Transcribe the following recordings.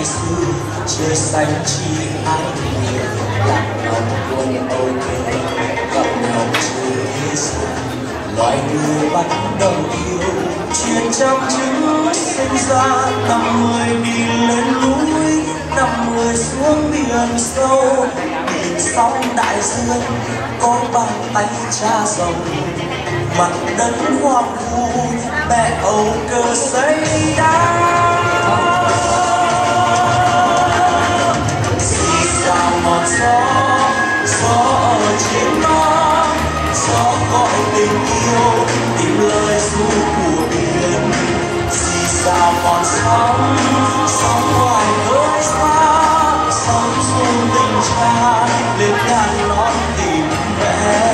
ngày xưa trời xanh chỉ hai người lạc lòng buồn âu kề gặp nhau chưa thế gian loài người bắt đầu yêu chuyện trong chữ sinh ra năm 10 đi lên núi năm 10 xuống biển sâu nhìn sóng đại dương có bàn tay cha rồng mặt đất hoang vu mẹ âu cơ xây đá xì xào ngọt gió ở trên nó gió gọi tình yêu tìm lời ru của biển xì xào ngọt sóng ngoài khơi xa sóng rung tình cha lên ngàn non tìm mẹ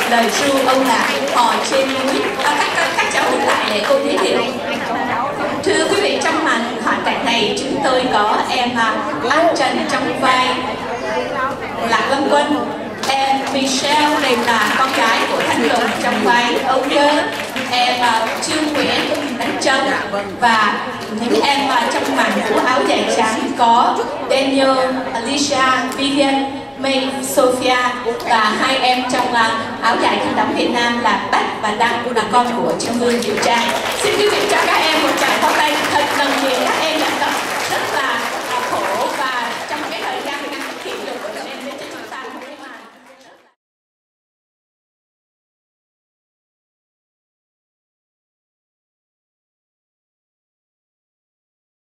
lời ru âu lạc hò trên núi. Các cháu đứng lại để cô giới thiệu. Thưa quý vị, trong hoàn cảnh này chúng tôi có em An Trần trong vai Lạc Lâm Quân, em Michelle đây là con gái của Thanh Tùng trong vai Âu Cơ, em Trương Nguyễn đánh trống, và những em trong màn vũ áo dài trắng có Daniel, Alicia, Vivian, May, Sophia, và hai em trong áo dài khăn đóng Việt Nam là Bách và Đăng, là con của Trung ương Diệu Trang. Xin quý vị cho các em một tràng pháo tay thật